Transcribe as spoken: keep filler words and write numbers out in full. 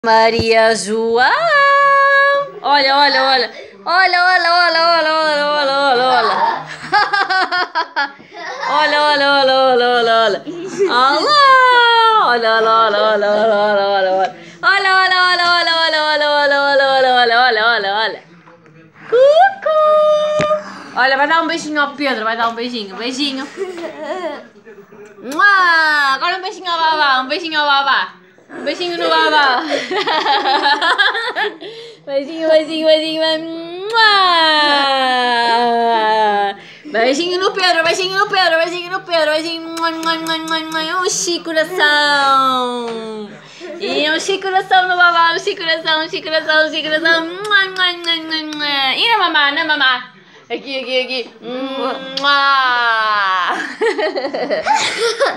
Maria João. Olha, olha, olha. Olha, olha, olha, olha, olha, olha, olha, olha. Olha, olha, olha, olha, olha, olha. Olha, olha, olha, olha, olha, olha, olha, olha. Olha, olha, olha, olha, olha, olha, olha, olha, olha, olha, olha, olha. Cucu. Olha, vai dar um beijinho ao Pedro, vai dar um beijinho, beijinho. Agora um beijinho ao Babá, um beijinho ao Babá. Um beijinho no Babá. Beijinho, beijinho, beijinho. Beijinho no Pedro, beijinho no Pedro, beijinho no Pedro, beijinho. Um chique coração. E um chique coração no Babá, um chique coração, um chique coração, um chique coração. E na mamá, na mamá. Aqui, aqui, aqui.